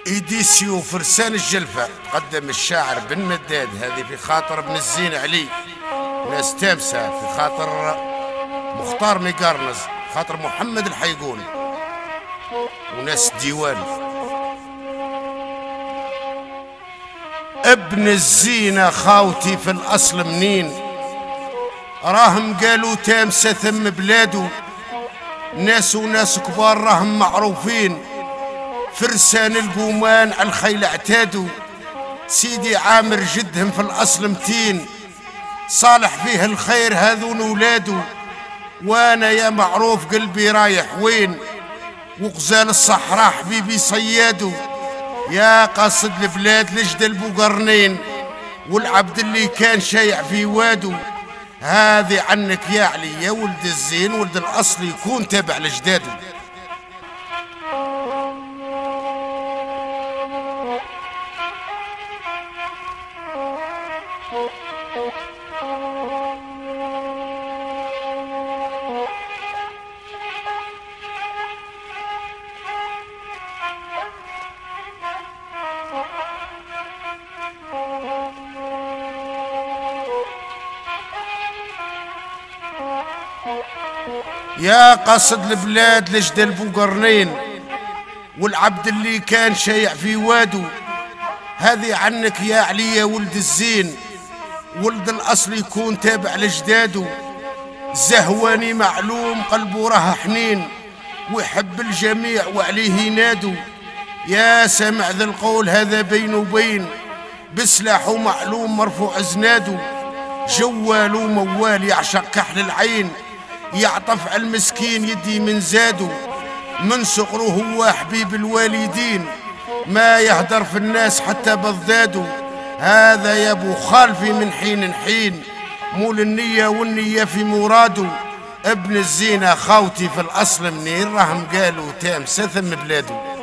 إيديسيو فرسان الجلفة قدم الشاعر بن مداد. هذه في خاطر ابن الزين علي، ناس تامسة في خاطر مختار ميقارنز، خاطر محمد الحيقون، وناس ديوان. ابن الزينة خاوتي في الأصل منين، راهم قالوا تامسة ثم بلادو، ناس وناس كبار راهم معروفين، فرسان القومان على الخيل اعتادوا، سيدي عامر جدهم في الأصل متين، صالح فيه الخير هذون ولادو، وانا يا معروف قلبي رايح وين، وغزال الصحراء حبيبي صيادو، يا قاصد البلاد لجد بوقرنين، والعبد اللي كان شايع في وادو، هذه عنك يا علي يا ولد الزين، ولد الأصل يكون تابع لجدادو. يا قصد البلاد لجد البوقرنين، والعبد اللي كان شايع في وادو، هذه عنك يا علي يا ولد الزين، ولد الأصل يكون تابع لجدادو، زهواني معلوم قلبه راه حنين، ويحب الجميع وعليه ينادو، يا سمع ذا القول هذا بين وبين، بسلاحه معلوم مرفوع زنادو، جوال وموال يعشق كحل العين، يعطف على المسكين يدي من زادو، من صغره هو حبيب الوالدين، ما يهدر في الناس حتى بضدادو، هذا يا ابو خالفي من حين حين، مول النية والنية في مرادو، ابن الزينة خاوتي في الأصل منين، راهم قالوا تامسة ثم بلادو.